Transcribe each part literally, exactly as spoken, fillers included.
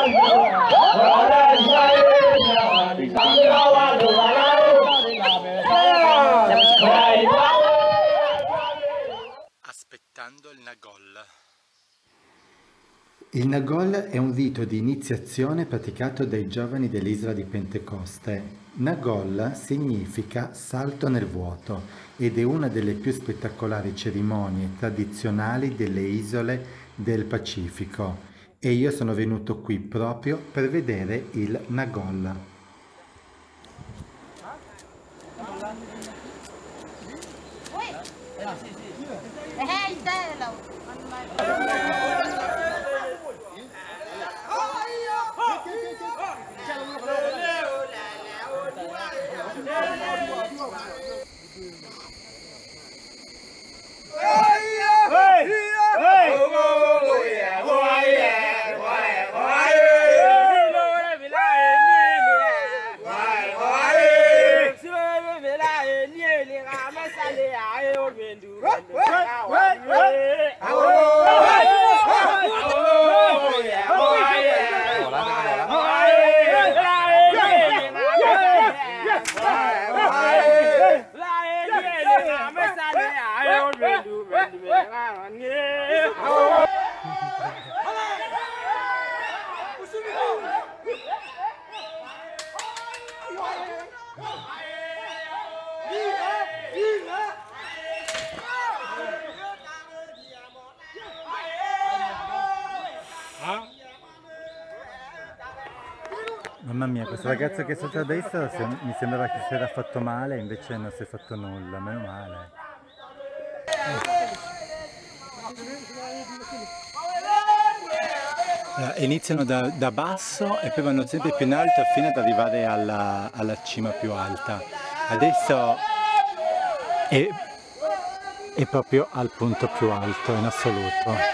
Aspettando il Nagol. Il Nagol è un rito di iniziazione praticato dai giovani dell'isola di Pentecoste. Nagol significa salto nel vuoto ed è una delle più spettacolari cerimonie tradizionali delle isole del Pacifico e io sono venuto qui proprio per vedere il Nagol. Mamma mia, questo ragazzo che è stato a destra mi sembrava che si era fatto male, invece non si è fatto nulla, meno male. Eh, iniziano da, da basso e poi vanno sempre più in alto fino ad arrivare alla, alla cima più alta. Adesso è, è proprio al punto più alto in assoluto.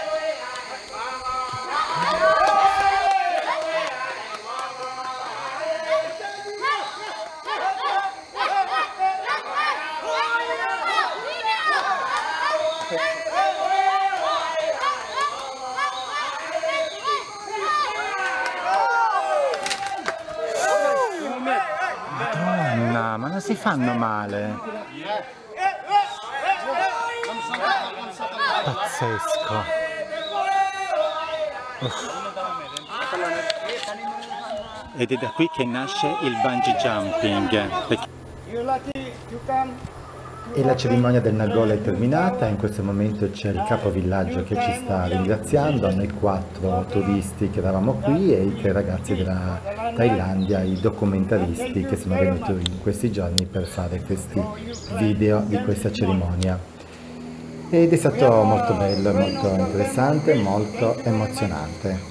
Madonna, ma non si fanno male. Pazzesco. Uff. Ed è da qui che nasce il bungee jumping. Perché... E la cerimonia del Nagol è terminata, in questo momento c'è il capovillaggio che ci sta ringraziando, noi quattro turisti che eravamo qui e i tre ragazzi della Thailandia, i documentaristi che sono venuti in questi giorni per fare questi video di questa cerimonia. Ed è stato molto bello, molto interessante, molto emozionante.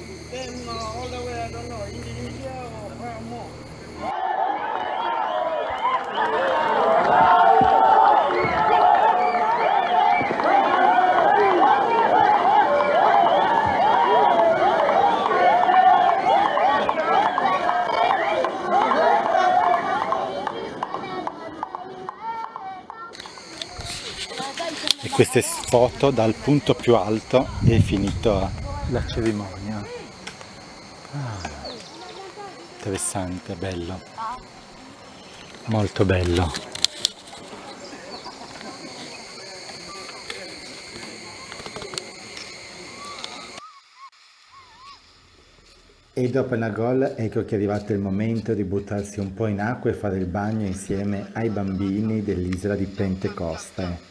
E queste foto dal punto più alto è finita la cerimonia. Ah, interessante, bello, molto bello. E dopo il Nagol ecco che è arrivato il momento di buttarsi un po' in acqua e fare il bagno insieme ai bambini dell'isola di Pentecoste.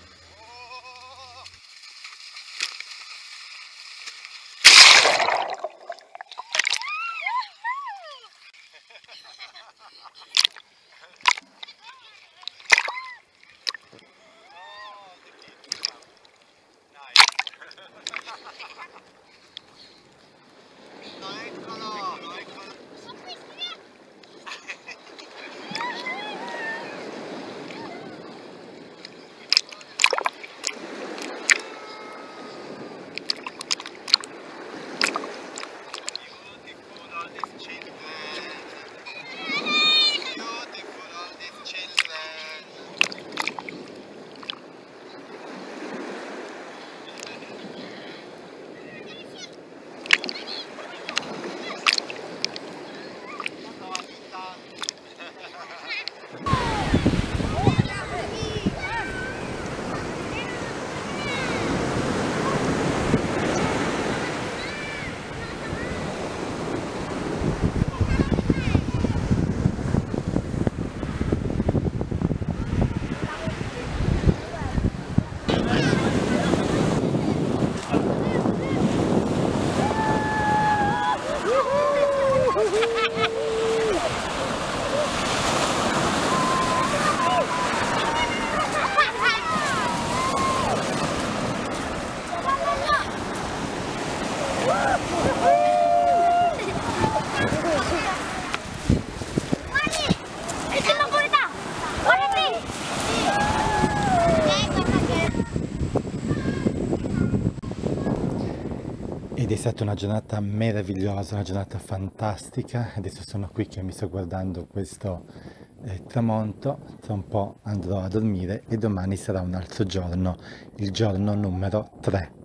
Ed è stata una giornata meravigliosa, una giornata fantastica. Adesso sono qui che mi sto guardando questo eh, tramonto, tra un po' andrò a dormire e domani sarà un altro giorno, il giorno numero tre.